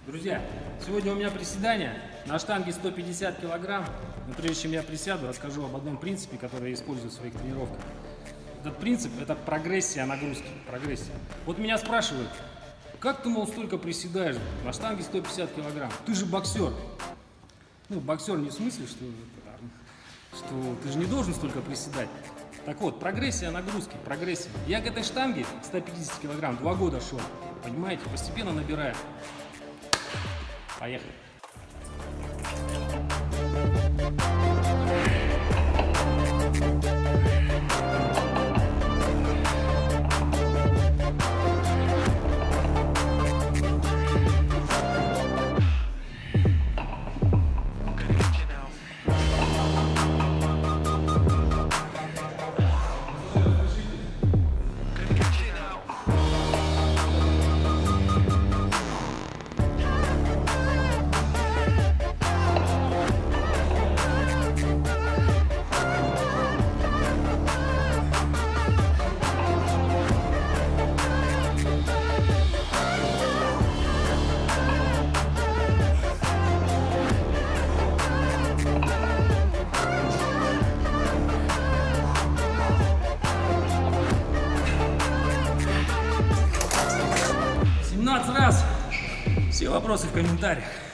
Друзья, сегодня у меня приседания на штанге 150 килограмм. Но прежде чем я присяду, расскажу об одном принципе, который я использую в своих тренировках. Этот принцип – это прогрессия нагрузки. Прогрессия. Вот меня спрашивают, как ты, мол, столько приседаешь на штанге 150 килограмм? Ты же боксер. Ну, боксер не в смысле, что ты же не должен столько приседать. Так вот, прогрессия нагрузки, прогрессия. Я к этой штанге 150 килограмм 2 года шел. Понимаете, постепенно набираю. Поехали. Раз. Все вопросы в комментариях.